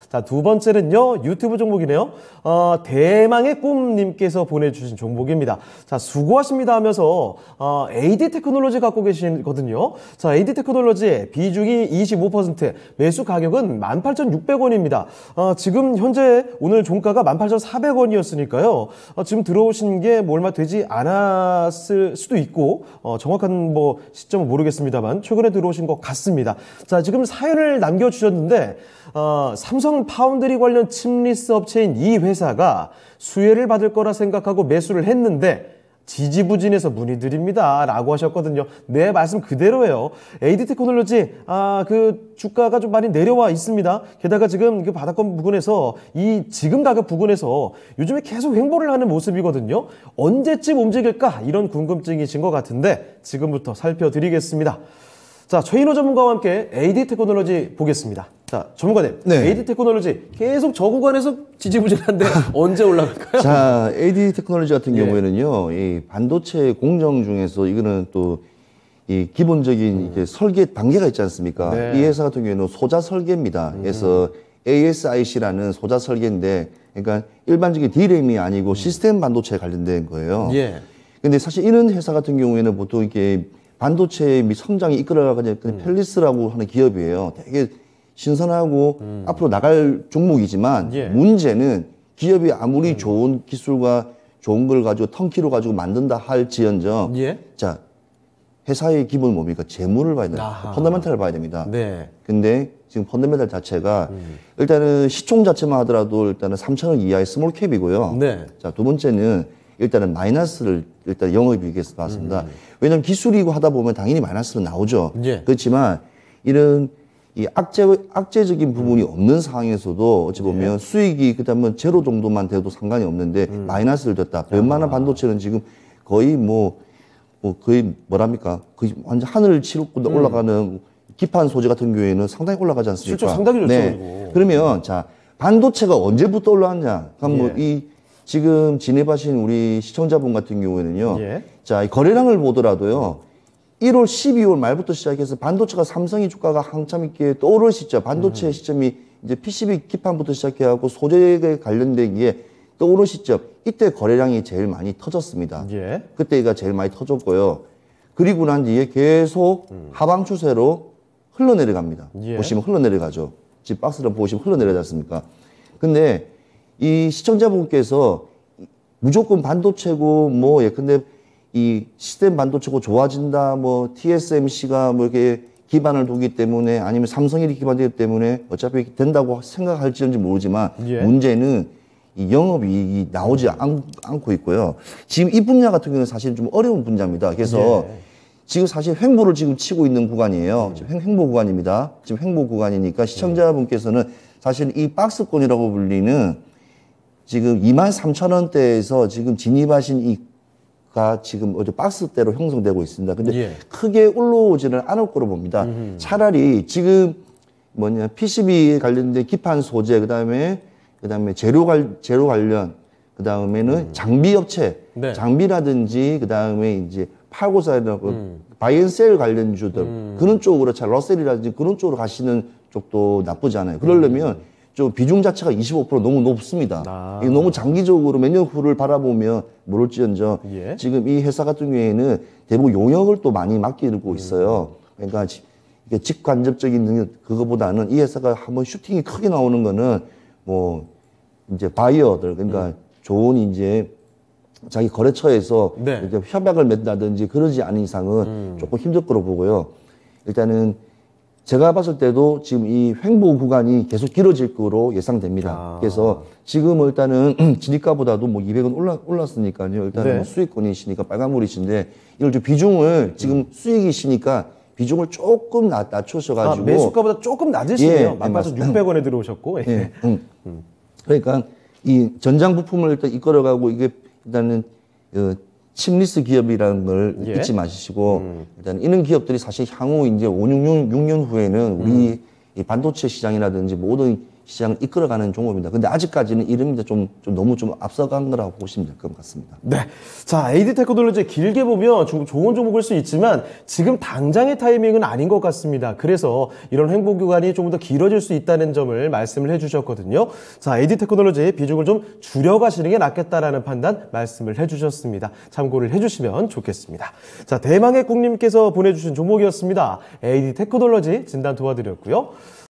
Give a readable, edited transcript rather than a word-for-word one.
자, 두 번째는요, 유튜브 종목이네요. 대망의 꿈님께서 보내주신 종목입니다. 자, 수고하십니다 하면서, AD 테크놀로지 갖고 계시거든요. 자, AD 테크놀로지 비중이 25%, 매수 가격은 18,600원입니다. 지금 현재 오늘 종가가 18,400원이었으니까요. 지금 들어오신 게 뭐 얼마 되지 않았을 수도 있고, 정확한 뭐 시점은 모르겠습니다만, 최근에 들어오신 것 같습니다. 자, 지금 사연을 남겨주셨는데, 삼성 파운드리 관련 칩리스 업체인 이 회사가 수혜를 받을 거라 생각하고 매수를 했는데 지지부진해서 문의드립니다 라고 하셨거든요. 네, 말씀 그대로예요. AD 테크놀로지 그 주가가 좀 많이 내려와 있습니다. 게다가 지금 그 바닥권 부근에서 이 지금 가격 부근에서 요즘에 계속 횡보를 하는 모습이거든요. 언제쯤 움직일까 이런 궁금증이신 것 같은데 지금부터 살펴드리겠습니다. 자, 최인호 전문가와 함께 AD 테크놀로지 보겠습니다. 자, 전문가님, 네. AD 테크놀로지 계속 저 구간에서 지지부진한데 언제 올라갈까요? 자, AD 테크놀로지 같은 경우에는요, 이 반도체 공정 중에서 이거는 또 이 기본적인 이게 설계 단계가 있지 않습니까? 네. 이 회사 같은 경우에는 소자 설계입니다. 그래서 ASIC라는 소자 설계인데, 그러니까 일반적인 D램이 아니고 시스템 반도체에 관련된 거예요. 예. 근데 사실 이런 회사 같은 경우에는 보통 이렇게 반도체 성장이 이끌어가는 펠리스라고 하는 기업이에요. 되게 신선하고 앞으로 나갈 종목이지만 예. 문제는 기업이 아무리 좋은 기술과 좋은 걸 가지고 턴키로 가지고 만든다 할지언정 예. 자, 회사의 기본은 뭡니까? 재물을 봐야 됩니다. 펀더멘탈을 봐야 됩니다. 네. 근데 지금 펀더멘탈 자체가 일단은 시총 자체만 하더라도 일단은 3천억 이하의 스몰 캡이고요. 네. 자, 두 번째는 일단은 마이너스를 일단 영업이익에서 봤습니다. 왜냐하면 기술이고 하다 보면 당연히 마이너스는 나오죠. 예. 그렇지만 이런 이 악재적인 부분이 없는 상황에서도 어찌 보면 수익이 그다음에 제로 정도만 돼도 상관이 없는데 마이너스를 뒀다. 웬만한 반도체는 지금 거의 거의 뭐랍니까? 거의 완전 하늘을 치르고 올라가는 기판 소재 같은 경우에는 상당히 올라가지 않습니까? 실적 상당히 좋죠. 네. 그러면 자, 반도체가 언제부터 올라왔냐? 그럼 예. 지금 진입하신 우리 시청자분 같은 경우에는요. 예. 자, 이 거래량을 보더라도요. 1월, 12월 말부터 시작해서 반도체가 삼성이 주가가 한참 있게 떠오를 시점, 반도체 시점이 이제 PCB 기판부터 시작해갖고 소재에 관련된 게 떠오른 시점, 이때 거래량이 제일 많이 터졌습니다. 예. 그때가 제일 많이 터졌고요. 그리고 난 뒤에 계속 하방 추세로 흘러내려갑니다. 예. 보시면 흘러내려가죠. 지금 박스를 보시면 흘러내려지 않습니까? 근데 이 시청자분께서 무조건 반도체고 예컨대 이 시스템 반도체고 좋아진다, TSMC가 이렇게 기반을 두기 때문에 아니면 삼성이 기반되기 때문에 어차피 된다고 생각할지는지 모르지만 예. 문제는 이 영업이익이 나오지 않고 있고요. 지금 이 분야 같은 경우는 사실 좀 어려운 분야입니다. 그래서 지금 사실 횡보를 지금 치고 있는 구간이에요. 지금 횡보 구간입니다. 지금 횡보 구간이니까 시청자분께서는 사실 이 박스권이라고 불리는 지금 23,000원대에서 지금 진입하신 이가 지금 어제 박스대로 형성되고 있습니다. 근데 크게 올라오지는 않을 거로 봅니다. 차라리 지금 PCB 관련된 기판 소재, 그다음에 재료 관련, 그다음에는 장비 업체, 네. 장비라든지 그다음에 이제 팔고사라고 바이앤셀 관련주들 그런 쪽으로 러셀이라든지 그런 쪽으로 가시는 쪽도 나쁘지 않아요. 그러려면 좀 비중 자체가 25% 너무 높습니다. 이게 너무 장기적으로 몇 년 후를 바라보면 모를지언정 지금 이 회사 같은 경우에는 대부분 용역을 또 많이 맡기고 있어요. 그러니까 이게 직간접적인 능력 그거보다는 이 회사가 한번 슈팅이 크게 나오는 거는 이제 바이어들 그러니까 좋은 이제 자기 거래처에서 이제 협약을 맺는다든지 그러지 않은 이상은 조금 힘들 거로 보고요. 일단은 제가 봤을 때도 지금 이 횡보 구간이 계속 길어질 거로 예상됩니다. 그래서 지금 일단은 진입가보다도 200원 올랐으니까요. 일단은 수익권이시니까 빨간불이신데 이걸 좀 비중을 지금 수익이시니까 비중을 조금 낮추셔가지고 매수가보다 조금 낮으시네요. 18,600원에 들어오셨고. 그러니까 이 전장 부품을 일단 이끌어가고 이게 일단은 칩리스 기업이라는 걸 잊지 마시고 일단 이런 기업들이 사실 향후 이제 6년 후에는 우리 이 반도체 시장이라든지 모든 시장을 이끌어가는 종목입니다. 근데 아직까지는 이름이 좀 너무 좀 앞서간 거라고 보시면 될 것 같습니다. 네. 자, AD 테크놀로지 길게 보면 좀 좋은 종목일 수 있지만 지금 당장의 타이밍은 아닌 것 같습니다. 그래서 이런 횡보 구간이 조금 더 길어질 수 있다는 점을 말씀을 해주셨거든요. 자, AD 테크놀로지 비중을 좀 줄여가시는 게 낫겠다라는 판단 말씀을 해주셨습니다. 참고를 해주시면 좋겠습니다. 자, 대망의 꿈님께서 보내주신 종목이었습니다. AD 테크놀로지 진단 도와드렸고요.